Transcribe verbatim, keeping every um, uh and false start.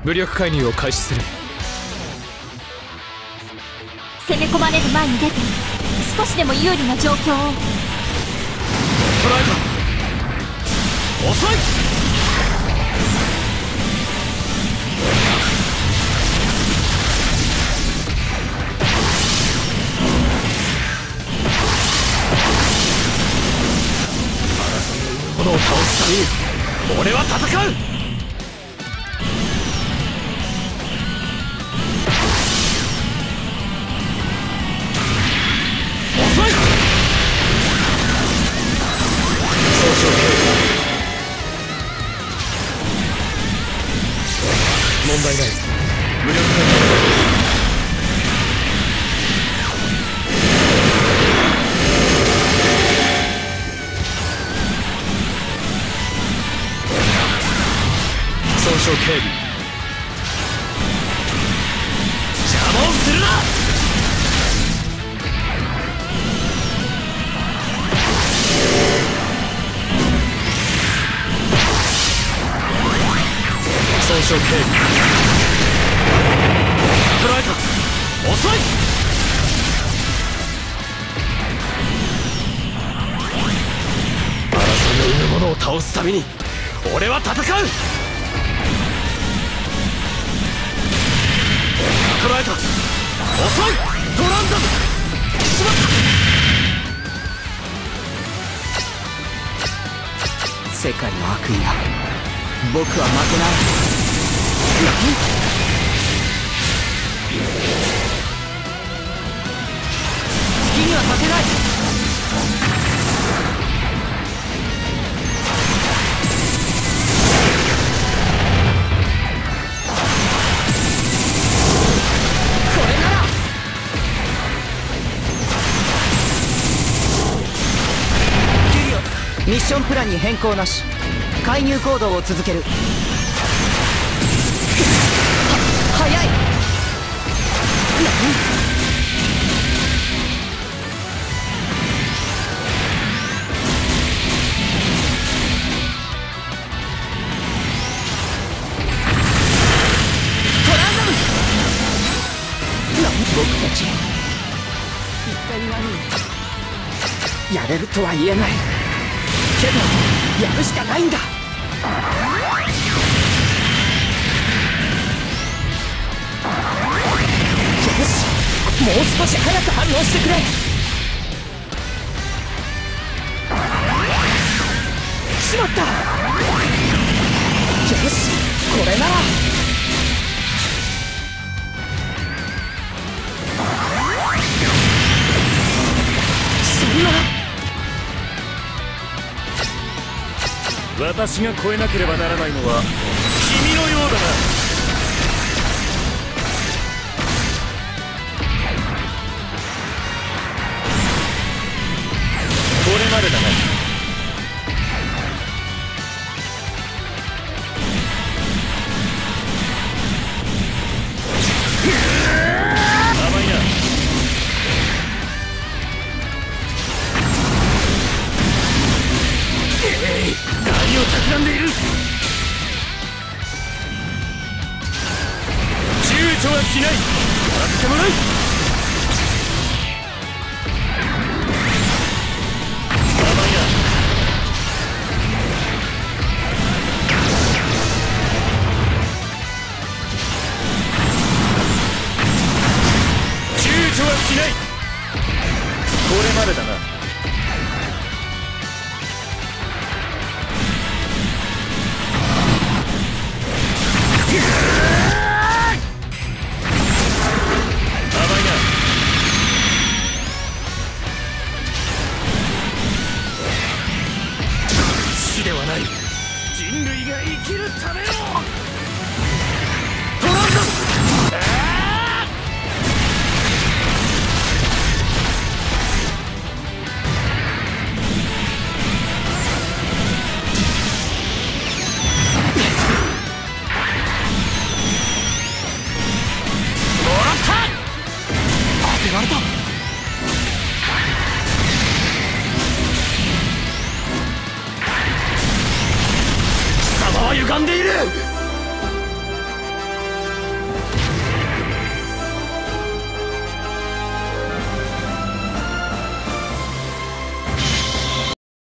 武力介入を開始する。 攻め込まれる前に出て少しでも有利な状況を。 捉えた。遅い。争う者を倒すために俺は戦う。問題ない。無力化。損傷警備。邪魔をするな。損傷警備。捕らえた。遅い。争いを生む者を倒すために俺は戦う。捕らえた。遅い。トランザ。しまった。世界の悪意が僕は負けない。何？月には立てない。これなら。キュリオス、ミッションプランに変更なし。介入行動を続ける。早い。何？トランザム。何？僕たち一体何をやれるとは言えないけどやるしかないんだ。よし、もう少し早く反応してくれ。しまった。よし、これなら。そんな。私が超えなければならないのは君のようだな。これまでだな。甘いな。何を企んでいる。躊躇はしない。やらせてもらう。甘いな。躊躇はしない。これまでだな。ではない。人類が生きるためのトランザム。もらった。当てられた。歪んでいる。